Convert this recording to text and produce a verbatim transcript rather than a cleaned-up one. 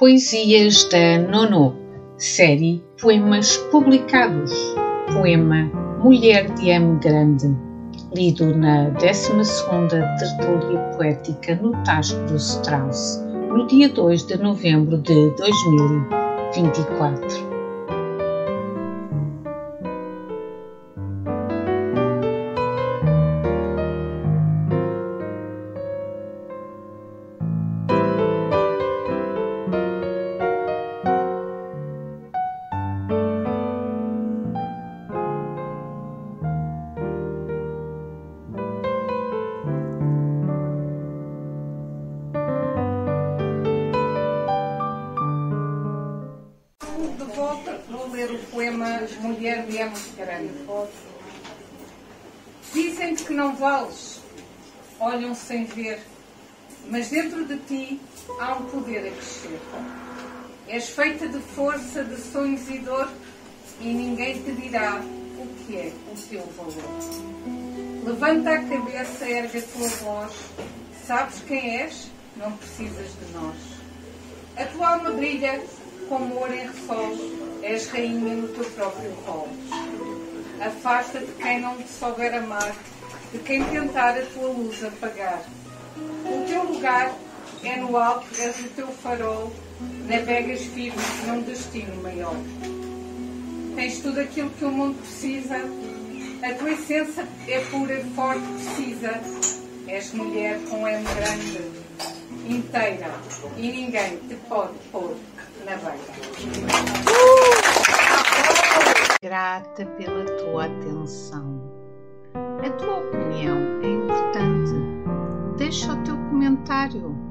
Poesias da Nono, série Poemas Publicados, poema Mulher de M. Grande, lido na décima segunda Tertúlia Poética no Tasco do Strauss, no dia dois de novembro de dois mil e vinte e quatro. De volta, vou ler o poema Mulher de M. Grande. Dizem-te que não vales, olham sem ver, mas dentro de ti há um poder a crescer. És feita de força, de sonhos e dor, e ninguém te dirá o que é o teu valor. Levanta a cabeça, ergue a tua voz, sabes quem és? Não precisas de nós. A tua alma brilha como ouro em ressol, és rainha no teu próprio rol. Afasta-te quem não te souber amar, de quem tentar a tua luz apagar. O teu lugar é no alto, és o teu farol, navegas firme num destino maior. Tens tudo aquilo que o mundo precisa, a tua essência é pura, forte, precisa. És mulher com M grande, inteira, e ninguém te pode pôr na beira. Grata pela tua atenção. A tua opinião é importante. Deixa o teu comentário.